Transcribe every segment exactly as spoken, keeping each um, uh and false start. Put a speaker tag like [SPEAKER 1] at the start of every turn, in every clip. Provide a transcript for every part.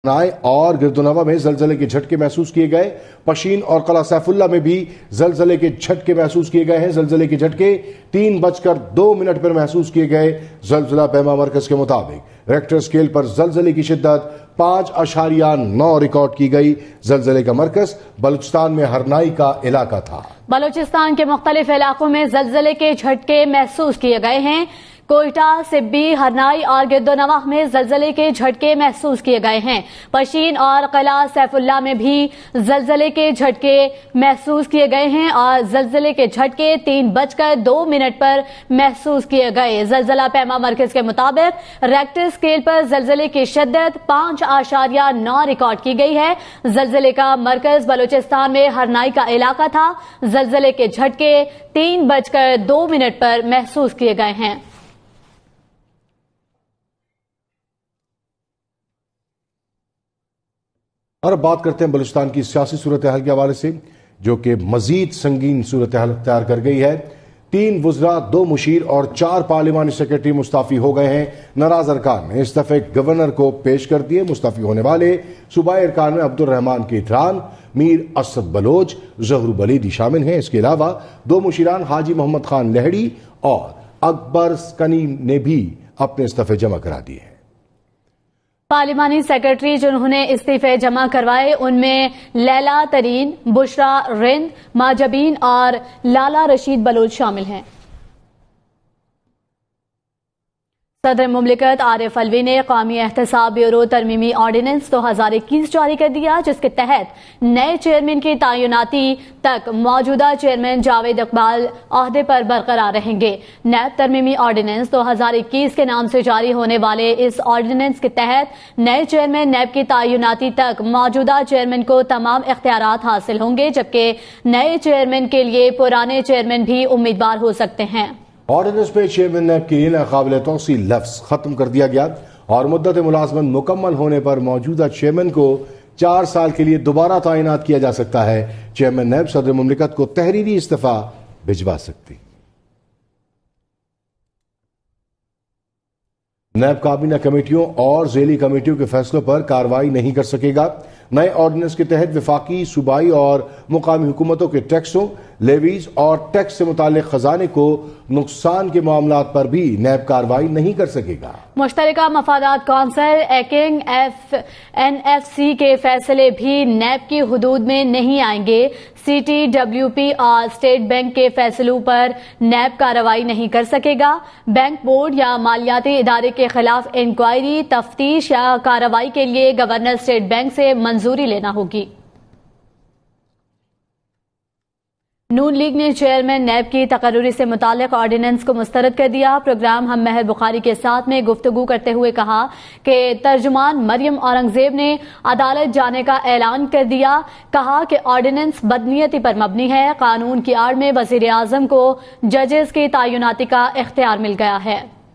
[SPEAKER 1] نائے اور گردونوا میں زلزلے کے جھٹکے محسوس کیے گئے۔ پشین اور قلعہ سیف اللہ میں بھی زلزلے کے جھٹکے محسوس کیے گئے ہیں۔ زلزلے کے جھٹکے تین بج کر دو منٹ پر محسوس کیے گئے۔ زلزلہ پیما مرکز کے مطابق ریکٹر سکیل پر زلزلے کی شدت پانچ اشاریہ نو ریکارڈ کی گئی۔ زلزلے کا مرکز بلوچستان میں ہرنائی کا علاقہ تھا۔
[SPEAKER 2] بلوچستان کے مختلف علاقوں میں زلزلے کے جھٹکے محسوس کیے گئے ہیں۔ کوئٹہ، سبی، ہرنائی اور گردونواہ میں زلزلے کے جھٹکے محسوس کیے گئے ہیں۔ پشین اور قلعہ سیف اللہ میں بھی زلزلے کے جھٹکے محسوس کیے گئے ہیں اور زلزلے کے جھٹکے تین بج کر دو منٹ پر محسوس کیے گئے۔ زلزلہ پیما مرکز کے مطابق ریکٹر اسکیل پر زلزلے کی شدت پانچ اشاریہ نو ریکارڈ کی گئی ہے۔ زلزلے کا مرکز بلوچستان میں ہرنائی کا علاقہ تھا۔ زلزلے کے جھٹکے تین بج کر دو منٹ پر محسوس کیے گئے ہیں۔
[SPEAKER 1] اور اب بات کرتے ہیں بلوچستان کی سیاسی صورتحال کے حوالے سے، جو کہ مزید سنگین صورتحال اختیار کر گئی ہے۔ تین وزراء، دو مشیر اور چار پارلیمانی سیکرٹری مستعفی ہو گئے ہیں۔ ناراض ارکان نے استعفے گورنر کو پیش کر دیے۔ مستعفی ہونے والے صوبائی ارکان میں عبد الرحمان کیتران، میر اسد بلوچ، ظہور بلیدی شامل ہیں۔ اس کے علاوہ دو مشیران حاجی محمد خان لہڑی اور اکبر سکنی نے بھی اپنے استعفے جمع کرا دیے ہیں۔
[SPEAKER 2] پارلیمانی سیکرٹری جنہوں نے استعفے جمع کروائے ان میں لیلا ترین، بشرا رند، ماجبین اور لالا رشید بلوچ شامل ہیں۔ صدر مملکت عارف علوی نے قومی احتساب بیورو ترمیمی آرڈیننس دو ہزار اکیس جاری کر دیا، جس کے تحت نئے چیئرمین کی تعیناتی تک موجودہ چیئرمین جاوید اقبال عہدے پر برقرار رہیں گے۔ نیب ترمیمی آرڈیننس دو ہزار اکیس کے نام سے جاری ہونے والے اس آرڈیننس کے تحت نئے چیئرمین نیب کی تعیناتی تک موجودہ چیئرمین کو تمام اختیارات حاصل ہوں گے، جبکہ نئے چیئرمین کے لیے پرانے چیئرمین بھی امیدوار ہو سکتے ہیں۔
[SPEAKER 1] آرڈیننس میں چیئرمین نیب کے لیے ناقابل توسیع لفظ ختم کر دیا گیا اور مدت ملازمت مکمل ہونے پر موجودہ چیئرمین کو چار سال کے لیے دوبارہ تعینات کیا جا سکتا ہے۔ چیئرمین نیب صدر مملکت کو تحریری استعفیٰ بھجوا سکتی۔ نیب کابینہ کمیٹیوں اور ذیلی کمیٹیوں کے فیصلوں پر کارروائی نہیں کر سکے گا۔ نئے آرڈیننس کے تحت وفاقی، صوبائی اور مقامی حکومتوں کے ٹیکسوں، لیویز اور ٹیکس سے متعلق خزانے کو نقصان کے معاملات پر بھی نیب کارروائی نہیں کر سکے گا۔
[SPEAKER 2] مشترکہ مفادات کونسل ایکنگ ایف این ایف سی کے فیصلے بھی نیب کی حدود میں نہیں آئیں گے۔ سی ٹی ڈبلیو پی اور اسٹیٹ بینک کے فیصلوں پر نیب کارروائی نہیں کر سکے گا۔ بینک بورڈ یا مالیاتی ادارے کے خلاف انکوائری، تفتیش یا کارروائی کے لیے گورنر اسٹیٹ بینک سے منظوری لینا ہوگی۔ نون لیگ نے چیئرمین نیب کی تقرری سے متعلق آرڈیننس کو مسترد کر دیا۔ پروگرام ہم مہر بخاری کے ساتھ میں گفتگو کرتے ہوئے کہا کہ ترجمان مریم اورنگزیب نے عدالت جانے کا اعلان کر دیا۔ کہا کہ آرڈیننس بدنیتی پر مبنی ہے۔ قانون کی آڑ میں وزیر اعظم کو ججز کی تعیناتی کا اختیار مل گیا ہے۔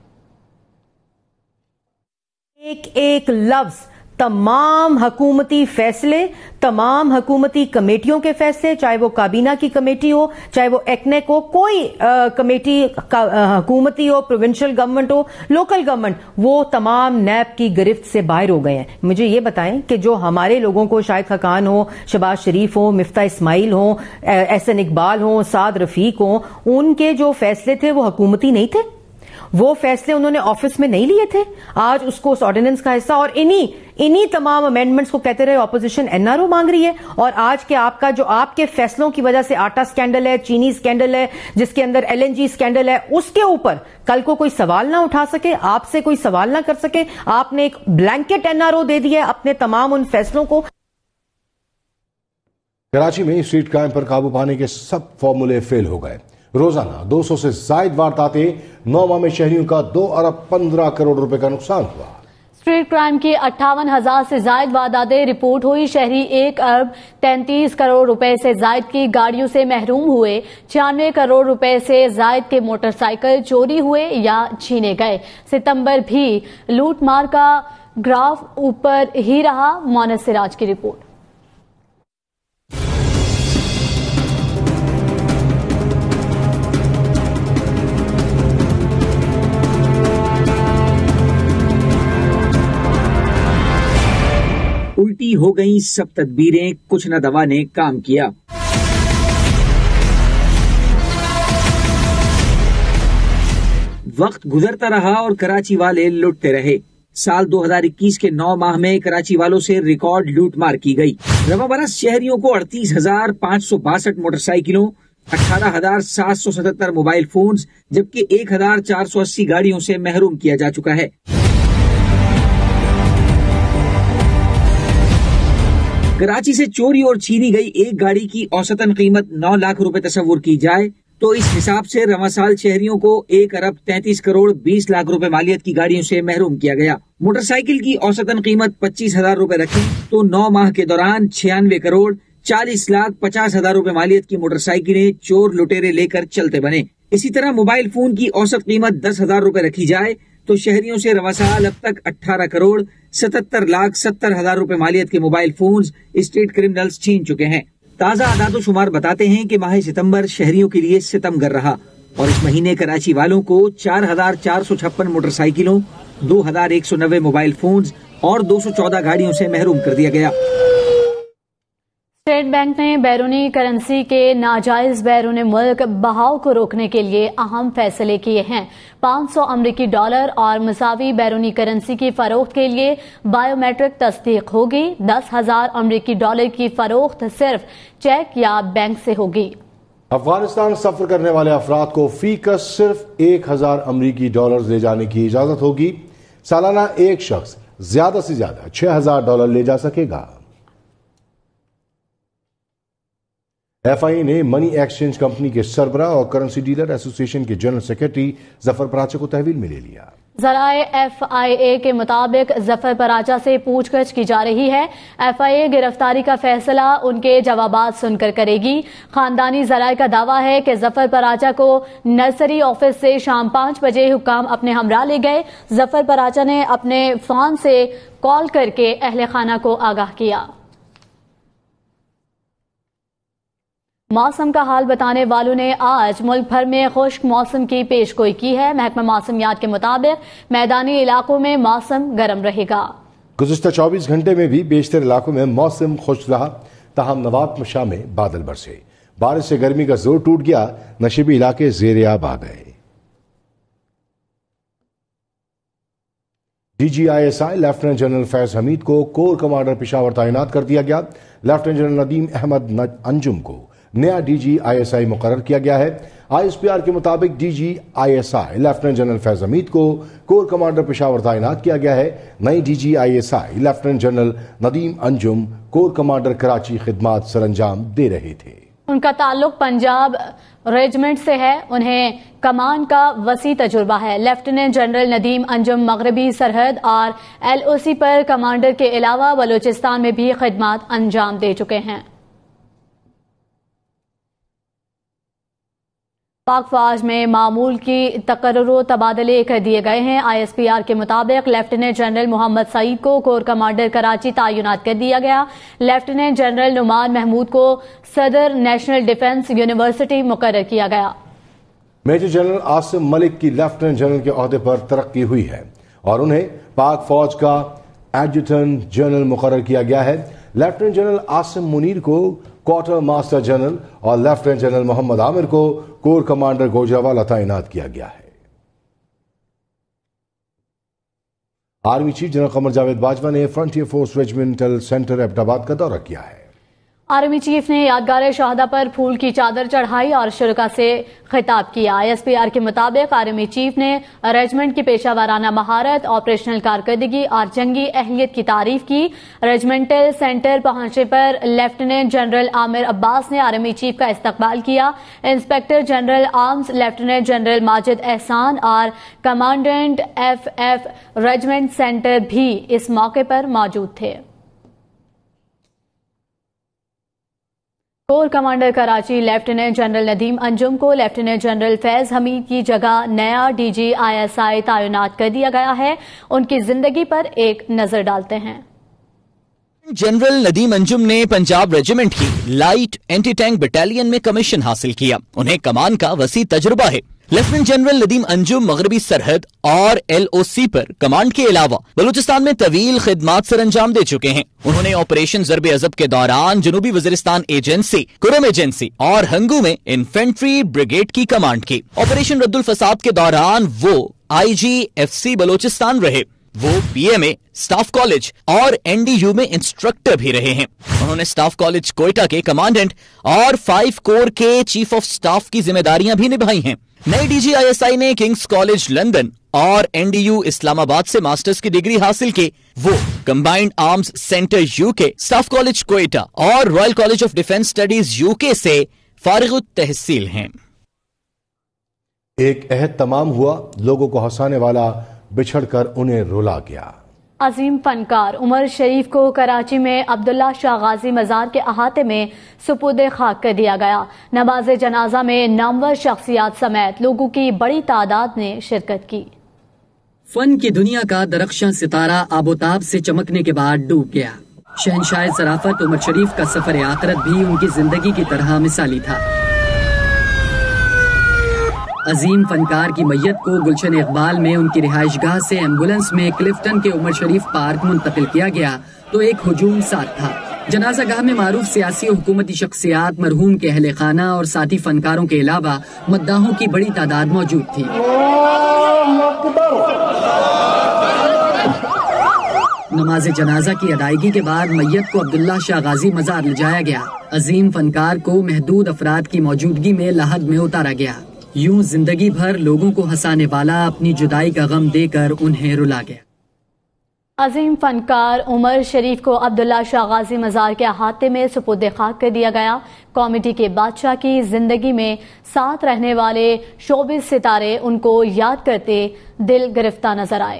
[SPEAKER 3] ایک ایک لفظ، تمام حکومتی فیصلے، تمام حکومتی کمیٹیوں کے فیصلے، چاہے وہ کابینہ کی کمیٹی ہو، چاہے وہ ایکنیک ہو، کوئی کمیٹی حکومتی ہو، پروونشل گورنمنٹ ہو، لوکل گورنمنٹ، وہ تمام نیب کی گرفت سے باہر ہو گئے ہیں۔ مجھے یہ بتائیں کہ جو ہمارے لوگوں کو، شاہد خاقان ہو، شہباز شریف ہو، مفتاح اسماعیل ہو، احسن اقبال ہو، سعد رفیق ہو، ان کے جو فیصلے تھے وہ حکومتی نہیں تھے؟ وہ فیصلے انہوں نے آفس میں نہیں لیے تھے؟ آج اس کو اس آرڈیننس کا حصہ، اور انہی انہی تمام امینڈمنٹس کو کہتے رہے اپوزیشن این آر او مانگ رہی ہے۔ اور آج کے آپ کا جو آپ کے فیصلوں کی وجہ سے آٹا سکینڈل ہے، چینی سکینڈل ہے، جس کے اندر ایل این جی سکینڈل ہے، اس کے اوپر کل کو کوئی سوال نہ اٹھا سکے، آپ سے کوئی سوال نہ کر سکے، آپ نے ایک بلینکٹ این آر او دے دیا ہے اپنے تمام ان فیصلوں کو۔
[SPEAKER 1] کراچی میں اسٹریٹ کرائم پر قابو پانے کے سب فارمولے فیل ہو گئے۔ روزانہ دو سو سے زائد وارداتیں، نو ماہ میں شہریوں کا دو ارب پندرہ کروڑ روپے کا نقصان ہوا۔
[SPEAKER 2] اسٹریٹ کرائم کی اٹھاون ہزار سے زائد وارداتیں رپورٹ ہوئی۔ شہری ایک ارب تینتیس کروڑ روپے سے زائد کی گاڑیوں سے محروم ہوئے۔ چھیانوے کروڑ روپے سے زائد کے موٹر سائیکل چوری ہوئے یا چھینے گئے۔ ستمبر بھی لوٹ مار کا گراف اوپر ہی رہا۔ مونس سراج کی رپورٹ۔
[SPEAKER 4] الٹی ہو گئی سب تدبیریں، کچھ نہ دوا نے کام کیا۔ وقت گزرتا رہا اور کراچی والے لٹتے رہے۔ سال دو ہزار اکیس کے نو ماہ میں کراچی والوں سے ریکارڈ لوٹ مار کی گئی۔ رواں برس شہریوں کو اڑتیس ہزار پانچ سو باسٹھ موٹر سائیکلوں، اٹھارہ ہزار سات سو ستہتر موبائل فونز جبکہ ایک ہزار چار سو اسی گاڑیوں سے محروم کیا جا چکا ہے۔ کراچی سے چوری اور چھینی گئی ایک گاڑی کی اوسطاً قیمت نو لاکھ روپے تصور کی جائے تو اس حساب سے رواں سال شہریوں کو ایک ارب تینتیس کروڑ بیس لاکھ روپے مالیت کی گاڑیوں سے محروم کیا گیا۔ موٹر سائیکل کی اوسطاً قیمت پچیس ہزار روپے رکھی تو نو ماہ کے دوران چھیانوے کروڑ چالیس لاکھ پچاس ہزار روپے مالیت کی موٹر سائیکلیں چور لٹیرے لے کر چلتے بنے۔ اسی طرح موبائل فون کی اوسط قیمت دس ہزار روپے رکھی جائے تو شہریوں سے رواں سال اب تک اٹھارہ کروڑ ستہتر لاکھ ستر ہزار روپے مالیت کے موبائل فونز اسٹیٹ کرمنلز چھین چکے ہیں۔ تازہ اعداد و شمار بتاتے ہیں کہ ماہ ستمبر شہریوں کے لیے ستم گر رہا اور اس مہینے کراچی والوں کو چار ہزار چار سو چھپن موٹر سائیکلوں، دو ہزار ایک سو نوے موبائل فونز اور دو سو چودہ گاڑیوں سے محروم کر دیا گیا۔
[SPEAKER 2] اسٹیٹ بینک نے بیرونی کرنسی کے ناجائز بیرون ملک بہاؤ کو روکنے کے لیے اہم فیصلے کیے ہیں۔ پانچ سو امریکی ڈالر اور مساوی بیرونی کرنسی کی فروخت کے لیے بائیو میٹرک تصدیق ہوگی۔ دس ہزار امریکی ڈالر کی فروخت صرف چیک یا بینک سے ہوگی۔
[SPEAKER 1] افغانستان سفر کرنے والے افراد کو فی کس صرف ایک ہزار امریکی ڈالر لے جانے کی اجازت ہوگی۔ سالانہ ایک شخص زیادہ سے زیادہ چھ ہزار ڈالر لے جا سکے گا۔ ایف آئی اے نے منی ایکسچینج کمپنی کے سربراہ اور کرنسی ڈیلر ایسوسی ایشن کے جنرل سیکرٹری ظفر پراچا کو تحویل میں لے لیا۔
[SPEAKER 2] ذرائع ایف آئی اے کے مطابق ظفر پراچا سے پوچھ گچھ کی جا رہی ہے۔ ایف آئی اے گرفتاری کا فیصلہ ان کے جوابات سن کر کرے گی۔ خاندانی ذرائع کا دعویٰ ہے کہ ظفر پراچا کو نرسری آفس سے شام پانچ بجے حکام اپنے ہمراہ لے گئے۔ ظفر پراچا نے اپنے فون سے کال کر کے اہل خانہ کو آگاہ کیا۔ موسم کا حال بتانے والوں نے آج ملک بھر میں خشک موسم کی پیش گوئی کی ہے۔ محکمہ موسمیات کے مطابق میدانی علاقوں میں موسم گرم رہے گا۔
[SPEAKER 1] گزشتہ چوبیس گھنٹے میں بھی بیشتر علاقوں میں موسم خشک رہا، تاہم نوات شاہ میں بادل برسے۔ بارش سے گرمی کا زور ٹوٹ گیا، نشیبی علاقے زیر آب آ گئے۔ D G I S I lieutenant general Faiz Hameed کو کور کمانڈر پشاور تعینات کر دیا گیا۔ لیفٹیننٹ جنرل ندیم احمد انجم کو نیا ڈی جی آئی ایس آئی مقرر کیا گیا ہے۔ آئی ایس پی آر کے مطابق D G I S I lieutenant general Faiz Hameed کو کور کمانڈر پشاور تعینات کیا گیا ہے۔ نئی D G I S I lieutenant general Nadeem Anjum corps commander Karachi خدمات سر انجام دے رہے تھے۔
[SPEAKER 2] ان کا تعلق پنجاب ریجمنٹ سے ہے، انہیں کمان کا وسیع تجربہ ہے۔ لیفٹیننٹ جنرل ندیم انجم مغربی سرحد اور ایل او سی پر کمانڈر کے علاوہ بلوچستان میں بھی خدمات انجام دے چکے ہیں۔ پاک فوج میں معمول کی تقرر و تبادلے کر دیے گئے ہیں۔ آئی ایس پی آر کے مطابق لیفٹیننٹ جنرل محمد سعید کو کور کمانڈر کراچی تعینات کر دیا گیا۔ لیفٹیننٹ جنرل نعمان محمود کو صدر نیشنل ڈیفنس یونیورسٹی مقرر کیا گیا۔
[SPEAKER 1] میجر جنرل عاصم ملک کی لیفٹیننٹ جنرل کے عہدے پر ترقی ہوئی ہے اور انہیں پاک فوج کا ایڈجوٹنٹ جنرل مقرر کیا گیا ہے۔ لیفٹیننٹ جنرل عاصم منیر کو کوارٹر ماسٹر جنرل اور لیفٹیننٹ جنرل محمد عامر کو کور کمانڈر گوجرانوالہ تعینات کیا گیا ہے۔ Army chief general Qamar Javed Bajwa نے frontier force regimental centre Abbottabad کا دورہ کیا ہے۔
[SPEAKER 2] آرمی چیف نے یادگار شہداء پر پھول کی چادر چڑھائی اور شرکاء سے خطاب کیا۔ آئی ایس پی آر کے مطابق آرمی چیف نے ریجمنٹ کی پیشہ ورانہ مہارت، آپریشنل کارکردگی اور جنگی اہلیت کی تعریف کی۔ ریجمنٹل سینٹر پہنچنے پر لیفٹیننٹ جنرل عامر عباس نے آرمی چیف کا استقبال کیا۔ Inspector general arms lieutenant general Majid Ehsan اور commandant F F regiment centre بھی اس موقع پر موجود تھے۔ Corps commander Karachi lieutenant general Nadeem Anjum کو لیفٹیننٹ جنرل فیض حمید کی جگہ نیا ڈی جی آئی ایس آئی تعینات کر دیا گیا ہے۔ ان کی زندگی پر ایک نظر ڈالتے ہیں۔
[SPEAKER 5] جنرل ندیم انجم نے پنجاب ریجیمنٹ کی لائٹ اینٹی ٹینک بٹالین میں کمیشن حاصل کیا۔ انہیں کمان کا وسیع تجربہ ہے۔ لیفٹیننٹ جنرل ندیم انجم مغربی سرحد اور ایل او سی پر کمانڈ کے علاوہ بلوچستان میں طویل خدمات سر انجام دے چکے ہیں. انہوں نے آپریشن ضرب عضب کے دوران جنوبی وزیرستان ایجنسی، کرم ایجنسی اور ہنگو میں انفینٹری بریگیڈ کی کمانڈ کی. آپریشن رد الفساد کے دوران وہ آئی جی ایف سی بلوچستان رہے. وہ P M A, staff college اور این ڈی یو میں انسٹرکٹر بھی رہے ہیں. انہوں نے اسٹاف کالج کوئٹہ کے کمانڈنٹ اور فائیو کور کے چیف آف اسٹاف کی ذمہ داریاں بھی نبھائی ہیں. نئی D G I S I نے کنگز کالج لندن اور N D U Islamabad سے ماسٹرز کی ڈگری حاصل کی. وہ combined arms centre U K, staff college Quetta اور royal college of defence studies U K سے فارغ التحصیل ہیں.
[SPEAKER 1] ایک عہد تمام ہوا، لوگوں کو ہنسانے والا بچھڑ کر انہیں رلا گیا.
[SPEAKER 2] عظیم فنکار عمر شریف کو کراچی میں عبداللہ شاہ غازی مزار کے احاطے میں سپرد خاک کر دیا گیا. نماز جنازہ میں نامور شخصیات سمیت لوگوں کی بڑی تعداد نے شرکت کی.
[SPEAKER 6] فن کی دنیا کا درخشاں ستارہ آب و تاب سے چمکنے کے بعد ڈوب گیا. شہنشاہ ظرافت عمر شریف کا سفر آخرت بھی ان کی زندگی کی طرح مثالی تھا. عظیم فنکار کی میت کو گلشن اقبال میں ان کی رہائش گاہ سے ایمبولنس میں کلفٹن کے عمر شریف پارک منتقل کیا گیا تو ایک ہجوم ساتھ تھا. جنازہ گاہ میں معروف سیاسی و حکومتی شخصیات، مرحوم کے اہل خانہ اور ساتھی فنکاروں کے علاوہ مداحوں کی بڑی تعداد موجود تھی. نماز جنازہ کی ادائیگی کے بعد میت کو عبداللہ شاہ غازی مزار لے جایا گیا. عظیم فنکار کو محدود افراد کی موجودگی میں لحد میں اتارا گیا. یوں زندگی بھر لوگوں کو ہنسانے والا اپنی جدائی کا غم دے کر انہیں رلا گیا.
[SPEAKER 2] عظیم فنکار عمر شریف کو عبداللہ شاہ غازی مزار کے احاطے میں سپرد خاک کر دیا گیا. کامیڈی کے بادشاہ کی زندگی میں ساتھ رہنے والے شوبز ستارے ان کو یاد کرتے دل گرفتہ نظر آئے.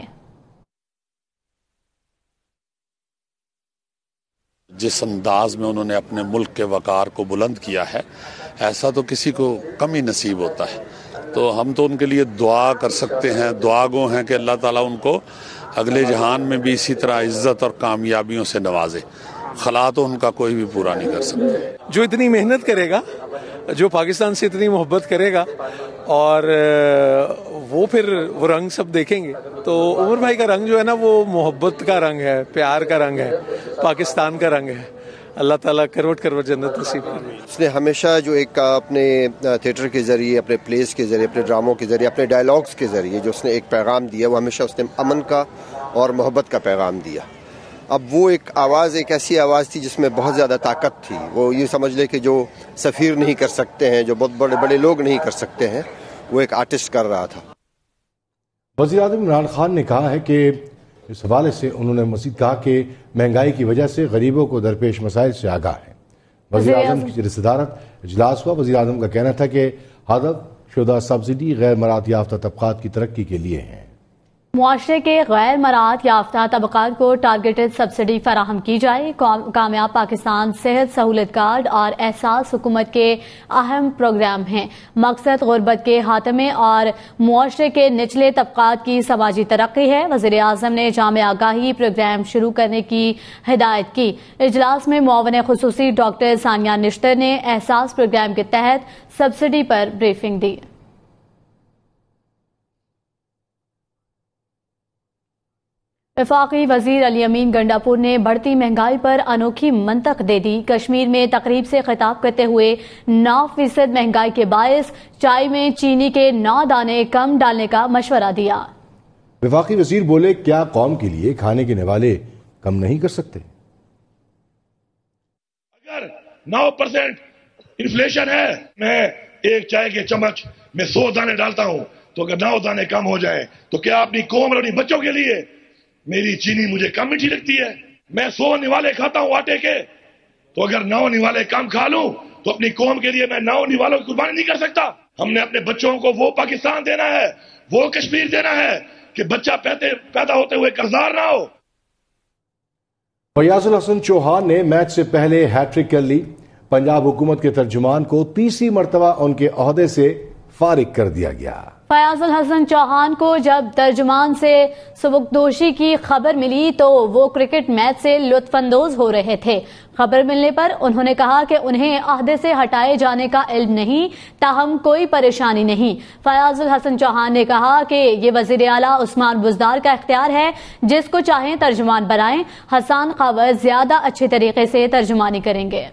[SPEAKER 7] جس انداز میں انہوں نے اپنے ملک کے وقار کو بلند کیا ہے، ایسا تو کسی کو کم ہی نصیب ہوتا ہے. تو ہم تو ان کے لیے دعا کر سکتے ہیں، دعا گو ہیں کہ اللہ تعالیٰ ان کو اگلے جہان میں بھی اسی طرح عزت اور کامیابیوں سے نوازے. خلا تو ان کا کوئی بھی پورا نہیں کر سکتے.
[SPEAKER 8] جو اتنی محنت کرے گا، جو پاکستان سے اتنی محبت کرے گا، اور وہ پھر وہ رنگ سب دیکھیں گے. تو عمر بھائی کا رنگ جو ہے نا، وہ محبت کا رنگ ہے، پیار کا رنگ ہے، پاکستان کا رنگ ہے. اللہ تعالیٰ کروٹ کروٹ جنت نصیب کرے.
[SPEAKER 9] اس نے ہمیشہ جو ایک اپنے تھیٹر کے ذریعے، اپنے پلیز کے ذریعے، اپنے ڈراموں کے ذریعے، اپنے ڈائلاگز کے ذریعے جو اس نے ایک پیغام دیا، وہ ہمیشہ اس نے امن کا اور محبت کا پیغام دیا. اب وہ ایک آواز، ایک ایسی آواز تھی جس میں بہت زیادہ طاقت تھی. وہ یہ سمجھ لے کہ جو سفیر نہیں کر سکتے ہیں، جو بہت بڑے بڑے لوگ نہیں کر سکتے ہیں، وہ ایک آرٹسٹ کر رہا تھا.
[SPEAKER 1] وزیر اعظم عمران خان نے کہا ہے کہ اس حوالے سے انہوں نے مزید کہا کہ مہنگائی کی وجہ سے غریبوں کو درپیش مسائل سے آگاہ ہیں. وزیر اعظم کی صدارت اجلاس ہوا. وزیر اعظم کا کہنا تھا کہ ہدف شدہ سبسڈی غیر مراعات یافتہ طبقات کی ترقی کے لیے ہیں.
[SPEAKER 2] معاشرے کے غیر مراعات یافتہ طبقات کو ٹارگیٹڈ سبسڈی فراہم کی جائے. کامیاب پاکستان صحت سہولت کارڈ اور احساس حکومت کے اہم پروگرام ہیں. مقصد غربت کے خاتمے اور معاشرے کے نچلے طبقات کی سماجی ترقی ہے. وزیر اعظم نے جامع آگاہی پروگرام شروع کرنے کی ہدایت کی. اجلاس میں معاون خصوصی ڈاکٹر ثانیہ نشتر نے احساس پروگرام کے تحت سبسڈی پر بریفنگ دی. وفاقی وزیر علی امین گنڈاپور نے بڑھتی مہنگائی پر انوکھی منطق دے دی. کشمیر میں تقریب سے خطاب کرتے ہوئے نو فیصد مہنگائی کے باعث چائے میں چینی کے نو دانے کم ڈالنے کا مشورہ دیا.
[SPEAKER 1] وفاقی وزیر بولے، کیا قوم کے لیے کھانے کے نوالے کم نہیں کر سکتے؟
[SPEAKER 10] اگر نو پرسنٹ انفلیشن ہے، میں ایک چائے کے چمچ میں سو دانے ڈالتا ہوں، تو اگر نو دانے کم ہو جائیں تو کیا اپنی قوم اور اپنی بچوں کے لیے میری چینی مجھے کم میٹھی لگتی ہے؟ میں سو نوالے کھاتا ہوں آٹے کے، تو اگر نو نوالے کم کھا لوں تو اپنی قوم کے لیے میں نو نوالوں کی قربانی نہیں کر سکتا. ہم نے اپنے بچوں کو وہ پاکستان دینا ہے، وہ کشمیر دینا ہے کہ بچہ پیدا ہوتے ہوئے قرضدار نہ ہو.
[SPEAKER 1] فیاض الحسن چوہان نے میچ سے پہلے ہیٹ ٹرک کر لی. پنجاب حکومت کے ترجمان کو تیسری مرتبہ ان کے عہدے سے فارغ کر دیا گیا.
[SPEAKER 2] فیاض الحسن چوہان کو جب ترجمان سے سبکدوشی کی خبر ملی تو وہ کرکٹ میچ سے لطف اندوز ہو رہے تھے۔ خبر ملنے پر انہوں نے کہا کہ انہیں عہدے سے ہٹائے جانے کا علم نہیں، تاہم کوئی پریشانی نہیں۔ فیاض الحسن چوہان نے کہا کہ یہ وزیر اعلیٰ عثمان بزدار کا اختیار ہے، جس کو چاہیں ترجمان بنائیں، حسان خاور زیادہ اچھے طریقے سے ترجمانی کریں گے۔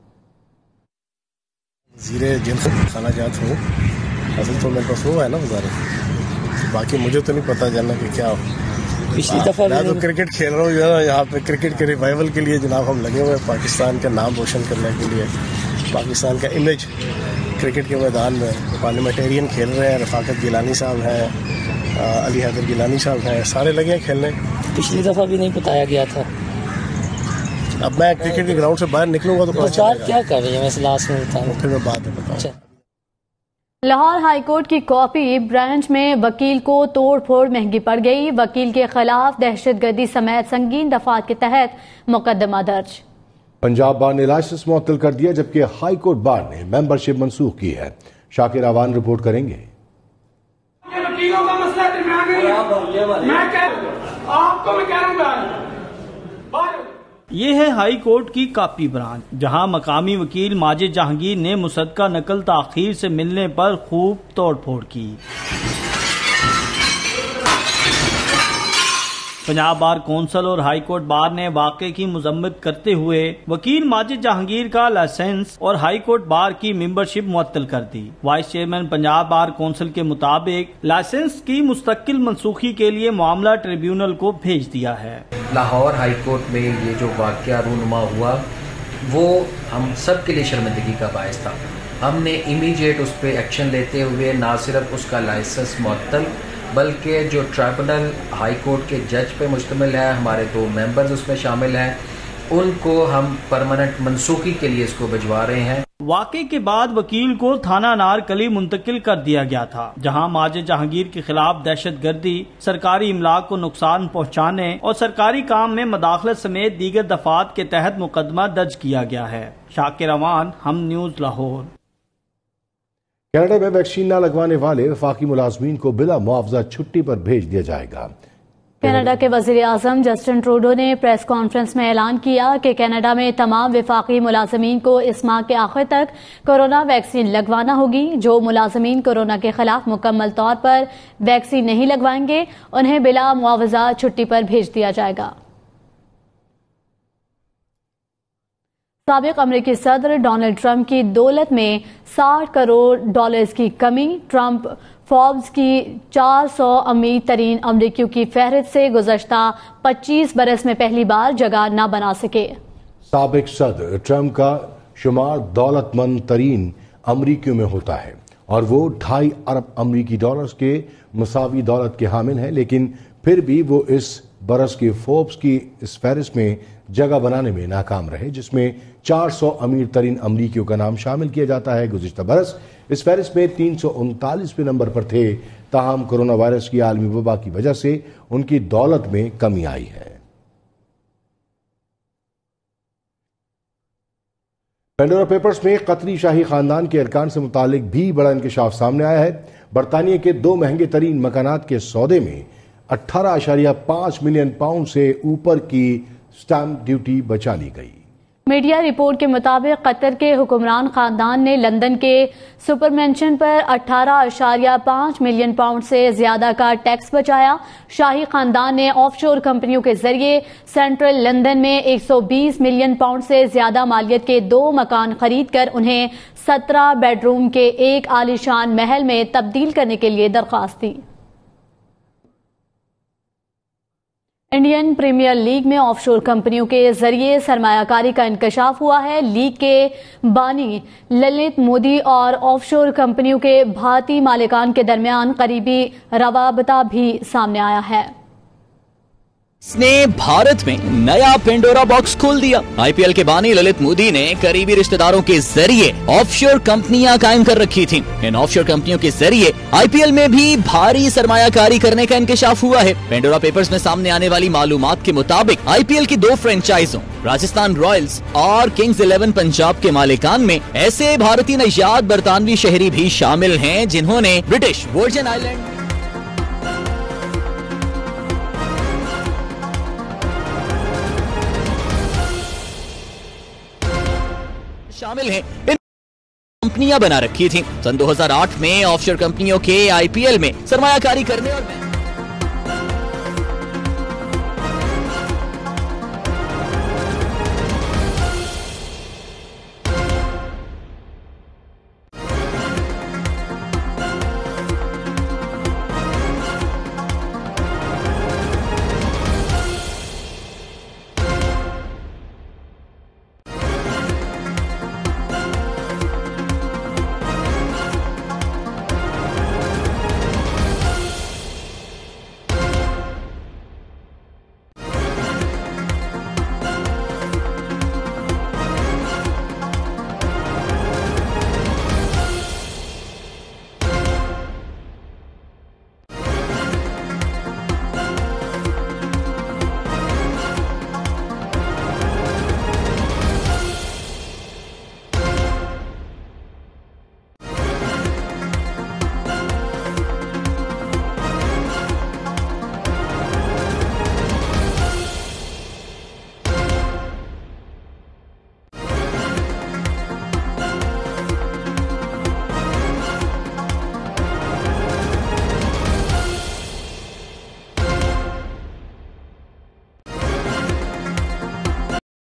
[SPEAKER 11] وزیر جن خانہ جات ہوں، اصل تو میرے پاس وہ ہے نا وزارت، باقی مجھے تو نہیں پتا جاننا کہ کیا ہو۔ پچھلی دفعہ میں تو کرکٹ کھیل رہا ہوں جو ہے نا، یہاں پہ کرکٹ کے ریوائول کے لیے جناب ہم لگے ہوئے ہیں، پاکستان کا نام روشن کرنے کے لیے، پاکستان کا امیج کرکٹ کے میدان میں۔ پارلیمنٹیرین کھیل رہے ہیں، رفاقت گیلانی صاحب ہیں، علی حیدر گیلانی صاحب ہیں، سارے لگے ہیں کھیلنے۔ پچھلی دفعہ بھی نہیں بتایا گیا تھا۔ اب میں کرکٹ کے گراؤنڈ سے باہر نکلوں گا تو پرچار کیا کر رہی ہے، میں لاسٹ میں بتاؤں پھر میں بعد میں بتاؤں۔
[SPEAKER 2] لاہور ہائی کورٹ کی کاپی برانچ میں وکیل کو توڑ پھوڑ مہنگی پڑ گئی، وکیل کے خلاف دہشت گردی سمیت سنگین دفعات کے تحت مقدمہ درج۔
[SPEAKER 1] پنجاب بار نے لائسنس معطل کر دیا جبکہ ہائی کورٹ بار نے ممبرشپ منسوخ کی ہے۔ شاکر اعوان رپورٹ کریں گے۔
[SPEAKER 12] وکیلوں کا مسئلہ درمیان نہیں، میں آپ کو میں کہہ رہا ہوں
[SPEAKER 13] یہ ہے ہائی کورٹ کی کاپی برانچ، جہاں مقامی وکیل ماجد جہانگیر نے مصدقہ نقل تاخیر سے ملنے پر خوب توڑ پھوڑ کی۔ پنجاب بار کونسل اور ہائی کورٹ بار نے واقعے کی مذمت کرتے ہوئے وکیل ماجد جہانگیر کا لائسنس اور ہائی کورٹ بار کی ممبرشپ معطل کر دی۔ Vice chairman Punjab bar council کے مطابق لائسنس کی مستقل منسوخی کے لیے معاملہ ٹریبیونل کو بھیج دیا ہے۔
[SPEAKER 14] لاہور ہائی کورٹ میں یہ جو واقعہ رونما ہوا وہ ہم سب کے لیے شرمندگی کا باعث تھا۔ ہم نے امیڈیٹ اس پہ ایکشن لیتے ہوئے نہ صرف اس کا لائسنس معطل بلکہ جو ٹرائبونل ہائی کورٹ کے جج پہ مشتمل ہے، ہمارے دو ممبرز اس میں شامل ہیں، ان کو ہم پرماننٹ منسوخی کے لیے اس کو بھجوا رہے ہیں۔
[SPEAKER 13] واقعے کے بعد وکیل کو تھانہ نارکلی منتقل کر دیا گیا تھا، جہاں ماجد جہانگیر کے خلاف دہشت گردی، سرکاری املاک کو نقصان پہنچانے اور سرکاری کام میں مداخلت سمیت دیگر دفعات کے تحت مقدمہ درج کیا گیا ہے۔ شاکر اعوان، ہم نیوز، لاہور۔
[SPEAKER 1] کینیڈا میں ویکسین نہ لگوانے والے وفاقی ملازمین کو بلا معاوضہ چھٹی پر بھیج دیا جائے گا۔
[SPEAKER 2] کینیڈا کے وزیر اعظم جسٹن ٹروڈو نے پریس کانفرنس میں اعلان کیا کہ کینیڈا میں تمام وفاقی ملازمین کو اس ماہ کے آخر تک کورونا ویکسین لگوانا ہوگی۔ جو ملازمین کورونا کے خلاف مکمل طور پر ویکسین نہیں لگوائیں گے انہیں بلا معاوضہ چھٹی پر بھیج دیا جائے گا۔ سابق امریکی صدر ڈونلڈ ٹرمپ کی دولت میں ساٹھ کروڑ ڈالرز کی کمی، ٹرمپ فوربس کی چار سو امیر ترین امریکیوں کی فہرست سے گزشتہ پچیس برس میں پہلی بار جگہ نہ بنا سکے۔
[SPEAKER 1] سابق صدر ٹرمپ کا شمار دولت مند ترین امریکیوں میں ہوتا ہے اور وہ ڈھائی ارب امریکی ڈالرز کے مساوی دولت کے حامل ہیں، لیکن پھر بھی وہ اس برس کی فوربس کی اس فہرست میں جگہ بنانے میں ناکام رہے، جس میں چار سو امیر ترین امریکیوں کا نام شامل کیا جاتا ہے۔ گزشتہ برس اس فہرست میں تین سو انتالیسویں نمبر پر تھے، تاہم کورونا وائرس کی عالمی وبا کی وجہ سے ان کی دولت میں کمی آئی ہے۔ پینڈورا پیپرز میں قطری شاہی خاندان کے ارکان سے متعلق بھی بڑا انکشاف سامنے آیا ہے۔ برطانیہ کے دو مہنگے ترین مکانات کے سودے میں اٹھارہ اشاریہ پانچ ملین پاؤنڈ سے اوپر کی سٹیمپ ڈیوٹی بچا لی گئی۔
[SPEAKER 2] میڈیا رپورٹ کے مطابق قطر کے حکمران خاندان نے لندن کے سپر مینشن پر اٹھارہ اشاریہ پانچ ملین پاؤنڈ سے زیادہ کا ٹیکس بچایا۔ شاہی خاندان نے آف شور کمپنیوں کے ذریعے سینٹرل لندن میں ایک سو بیس ملین پاؤنڈ سے زیادہ مالیت کے دو مکان خرید کر انہیں سترہ بیڈ روم کے ایک عالیشان محل میں تبدیل کرنے کے لیے درخواست دی۔ انڈین پریمیئر لیگ میں آف شور کمپنیوں کے ذریعے سرمایہ کاری کا انکشاف ہوا ہے۔ لیگ کے بانی للت مودی اور آف شور کمپنیوں کے بھارتی مالکان کے درمیان قریبی روابط بھی سامنے آیا ہے۔
[SPEAKER 5] ने भारत में नया पेंडोरा बॉक्स खोल दिया। आईपीएल के बानी ललित मोदी ने करीबी रिश्तेदारों के जरिए ऑफशोर कंपनियां कायम कर रखी थीं। इन ऑफशोर कंपनियों के जरिए आईपीएल में भी भारी सरमायाकारी करने का इंकशाफ हुआ है। पेंडोरा पेपर्स में सामने आने वाली मालूमात के मुताबिक आईपीएल की दो फ्रेंचाइजों राजस्थान रॉयल्स और किंग्स इलेवन पंजाब के मालिकान में ऐसे भारतीय नژाद बरतानवी शहरी भी शामिल हैं जिन्होंने ब्रिटिश वर्जिन आइलैंड शामिल हैं इन कंपनियां बना रखी थी। सन दो हज़ार आठ में ऑफशोर कंपनियों के आईपीएल में सरमायाकारी करने और